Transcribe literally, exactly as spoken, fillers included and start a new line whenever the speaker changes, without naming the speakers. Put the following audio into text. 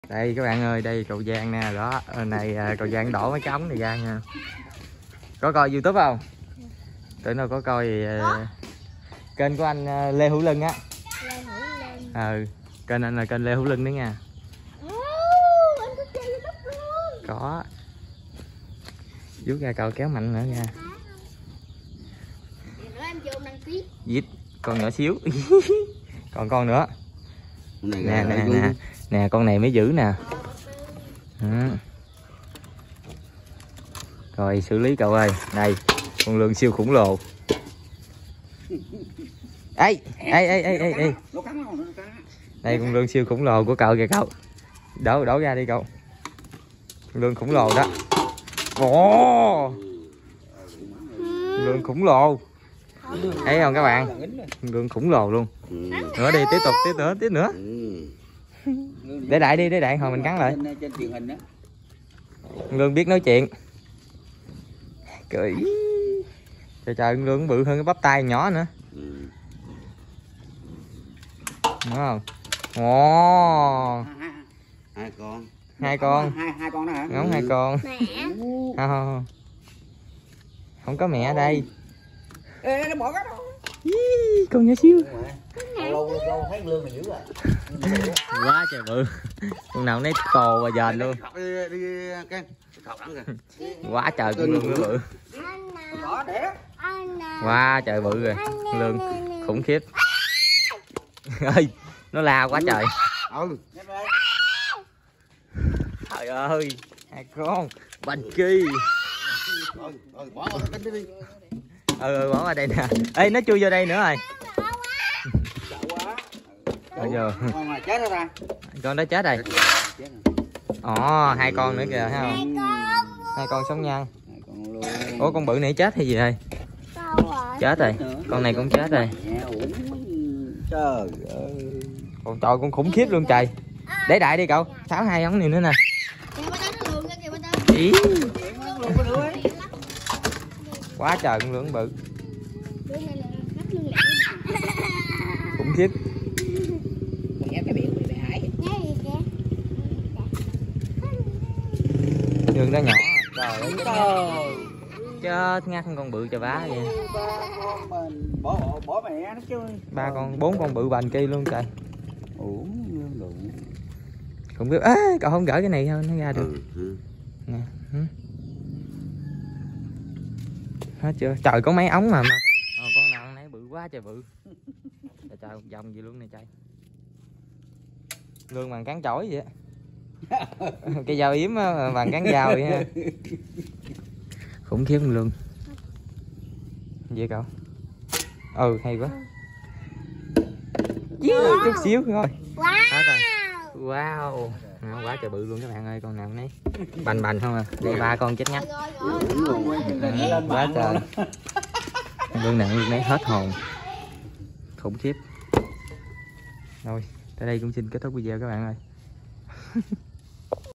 Đây các bạn ơi, đây Cậu Giang nè, đó này Cậu Giang đổ mấy cái ống này ra nha. Có coi YouTube không? Tụi nó có coi uh, kênh của anh uh, Lê Hữu Lân á.
Lê Hữu Lân.
Ừ, kênh anh là kênh Lê Hữu Lân đấy nha.
Oh, anh có chơi YouTube luôn.
Có. Vuốt ra cậu kéo mạnh nữa nha.
Nữa em vô đăng ký.
Vít, con nhỏ xíu. Còn con nữa.
Này
Nè nè nè, nè con này mới giữ nè. Ừ. Rồi xử lý cậu ơi, đây con lươn siêu khủng lồ. Ê ê ê ê ê ê. Đây con lươn siêu khủng lồ của cậu kìa cậu. Đổ đổ ra đi cậu. Con lươn khủng lồ đó. Ồ. Lươn khủng lồ. Thấy không các bạn? Lươn khủng lồ luôn. Nữa đi, tiếp tục tiếp nữa, tiếp nữa. Để đại đi, để đại hồi mình cắn lại. Lương biết nói chuyện. Cười. Trời trời, Lương bự hơn cái bắp tay nhỏ nữa. Đúng không? Ồ.
Hai con.
Hai con.
Hai hai con đó hả?
Ngóng hai con.
Mẹ.
Không, không, không có mẹ ở đây.
Ê, nó bỏ cái đó.
Con nhỏ xíu.
Lâu lâu thấy lương này dữ rồi.
Quá trời bự. Con nào nấy cồ và dền luôn.
Đi đi cái khọt ăn kìa.
Quá trời con lương nó bự.
Đó để.
Quá trời bự rồi. Lương khủng khiếp. Ơi, nó la quá trời.
Ừ.
Trời ơi, hai con bành chi.
Rồi, rồi bỏ vào cái đi.
Ừ, ừ, bỏ vào đây nè. Ê, nó chui vô đây nữa rồi. Bây giờ
Con này chết rồi ta.
con đó chết rồi. Ồ, hai con nữa kìa, thấy không? Hai con sống nhăn. Ủa con bự này chết hay gì đây? Chết rồi. Con này cũng chết rồi.
Trời ơi.
Còn trời con khủng khiếp luôn trời. Để đại đi cậu, tháo hai ống này nữa nè. Ý. Quá trời con lươn bự. Khủng khiếp. Lươn đó nhỏ. Trời ơi. Chết ngắt con bự cho bá vậy.
Bỏ bỏ mẹ nó chứ.
Ba con, bốn con bự bành kia luôn trời.
Ủa, đủ.
Không biết. Ê, cậu không gỡ cái này thôi nó ra được.
Ừ, ừ.
Nè. Ừ. Hết chưa? Trời có mấy ống mà mà. Ờ, con nào nãy bự quá trời bự. Trời trời một vòng gì luôn này trời. Lương bằng cán chổi vậy á. Cái dao yếm bằng cán dao vậy ha. Khủng khiếp lương. Vậy cậu? Ừ hay quá. Yeah, chút xíu thôi. Hết rồi. Wow. À, quá trời bự luôn các bạn ơi, con nào nấy bành bành không à. Đây ba con chết ngắt. À, quá trời. Lương nặng luôn nấy hết hồn. Khủng khiếp. Rồi, tới đây cũng xin kết thúc video các bạn ơi.